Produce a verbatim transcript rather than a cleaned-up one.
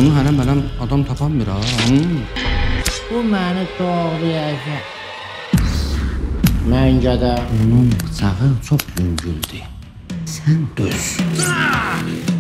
Bunu hələ mənəm adam tapanmır ha. Bu məni doğrayacaq. Məncə də onun bıçağı çox yüngüldür. Sən döz.